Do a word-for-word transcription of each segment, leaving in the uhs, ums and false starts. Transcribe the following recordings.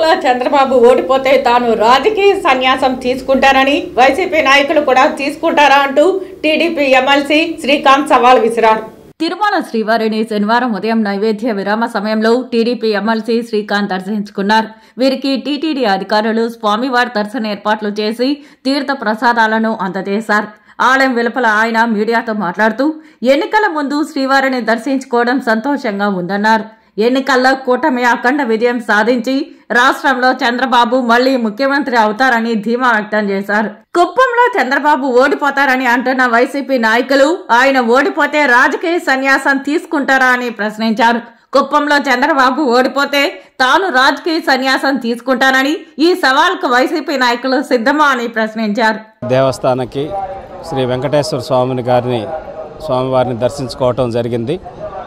కుప్పంలో చంద్రబాబు ఓడిపోతే తాను రాజకీయ సన్యాసం తీసుకుంటారని వైసీపీ నాయకులు కూడా తీసుకుంటారా అంటూ టీడీపీ ఎమ్మెల్సీ శ్రీకాంత్ సవాల్ విసిరారు. తిరుమల శ్రీవారిని శనివారం ఉదయం నైవేద్య విరామ సమయంలో టీడీపీ ఎమ్మెల్సీ శ్రీకాంత్ దర్శించుకున్నారు. వీరికి టీటీడీ అధికారులు స్వామివారి దర్శన ఏర్పాట్లు చేసి తీర్థ ప్రసాదాలను అందజేశారు. ఆలయం వెలుపల ఆయన మీడియాతో మాట్లాడుతూ ఎన్నికల ముందు శ్రీవారిని దర్శించుకోవడం సంతోషంగా ఉందన్నారు. ఎన్నికల్లో కూటమి అఖండ విజయం సాధించి రాష్ట్రంలో చంద్రబాబు మళ్లీ ముఖ్యమంత్రి అవుతారని ధీమా వ్యక్తం చేశారు. కుప్పంలో చంద్రబాబు ఓడిపోతారని అంటున్న వైసీపీ నాయకులు ఆయన ఓడిపోతే రాజకీయ సన్యాసం తీసుకుంటారా అని ప్రశ్నించారు. కుప్పంలో చంద్రబాబు ఓడిపోతే తాను రాజకీయ సన్యాసం తీసుకుంటానని ఈ సవాల్కు వైసీపీ నాయకులు సిద్ధమా అని ప్రశ్నించారు. దేవస్థానానికి శ్రీ వెంకటేశ్వర స్వామిని గారిని స్వామివారిని దర్శించుకోవటం జరిగింది.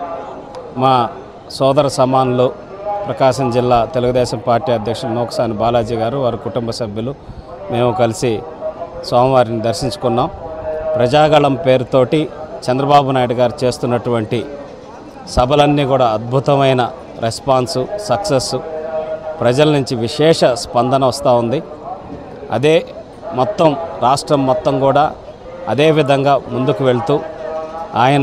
మా సోదర సమానులు ప్రకాశం జిల్లా తెలుగుదేశం పార్టీ అధ్యక్షులు నూకసాని బాలాజీ గారు, వారి కుటుంబ సభ్యులు మేము కలిసి స్వామివారిని దర్శించుకున్నాం. ప్రజాగళం పేరుతోటి చంద్రబాబు నాయుడు గారు చేస్తున్నటువంటి సభలన్నీ కూడా అద్భుతమైన రెస్పాన్సు, సక్సెస్, ప్రజల నుంచి విశేష స్పందన వస్తూ ఉంది. అదే మొత్తం రాష్ట్రం మొత్తం కూడా అదే విధంగా ముందుకు వెళ్తూ ఆయన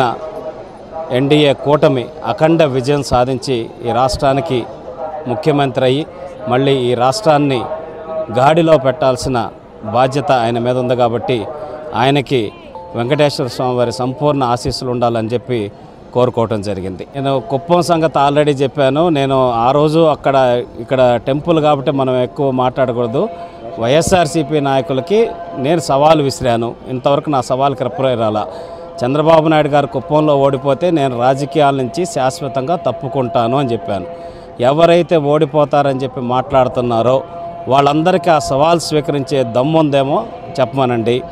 ఎన్డీఏ కూటమి అఖండ విజయం సాధించి ఈ రాష్ట్రానికి ముఖ్యమంత్రి అయ్యి మళ్ళీ ఈ రాష్ట్రాన్ని గాడిలో పెట్టాల్సిన బాధ్యత ఆయన మీద ఉంది. కాబట్టి ఆయనకి వెంకటేశ్వర స్వామి వారి సంపూర్ణ ఆశీస్సులు ఉండాలని చెప్పి కోరుకోవటం జరిగింది. నేను కుప్పం సంగతి ఆల్రెడీ చెప్పాను. నేను ఆ రోజు అక్కడ ఇక్కడ టెంపుల్ కాబట్టి మనం ఎక్కువ మాట్లాడకూడదు. వైఎస్ఆర్సీపీ నాయకులకి నేను సవాలు విసిరాను. ఇంతవరకు నా సవాల్కి రిప్లై రాలా. చంద్రబాబు నాయుడు గారు కుప్పంలో ఓడిపోతే నేను రాజకీయాల నుంచి శాశ్వతంగా తప్పుకుంటాను అని చెప్పాను. ఎవరైతే ఓడిపోతారని చెప్పి మాట్లాడుతున్నారో వాళ్ళందరికీ ఆ సవాల్ స్వీకరించే దమ్ముందేమో చెప్పమనండి.